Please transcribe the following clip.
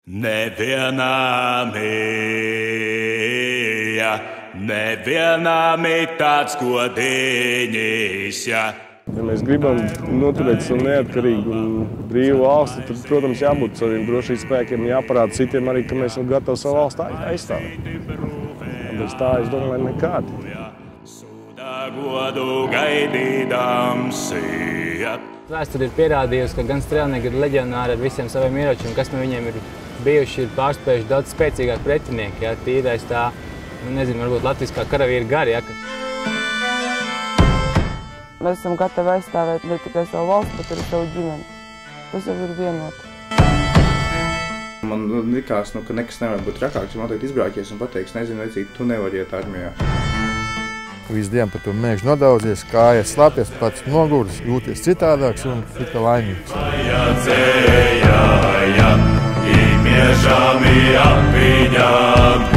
Nevienam ir tāds godiņš, ja mēs gribam noturēt savu neatkarīgu un brīvu valsti, tad, protams, jābūt saviem drošības spēkiem, jāparāda citiem arī, ka mēs esam gatavi savu valsti aizstāvēt. Bez tā, es domāju, nekādi. Vēsture ir pierādījusi, ka gan strēlnieki, gan leģionāri ar visiem saviem ieročiem, kas no viņiem ir bijuši, ir pārspējuši daudz spēcīgāk pretinieki. Ja? Tīrais tā, nezinu, varbūt latviskā karavīra gari. Ja? Mēs esam gatavi aizstāvēt ne tikai savu valsti, bet arī savu ģimeni. Tas jau ir vienoti. Man likās, ka nekas nevar būt trakāks, ja man tagad izbraukies un pateiks, nezinu, vecīt, tu nevari iet armijā. Visu dienu par to mēģi nodaudzies, kājies slāpies, pats noguris, jūties citādāks un it kā laimīgs. Vajadzēja, ja, imiešami apviņām.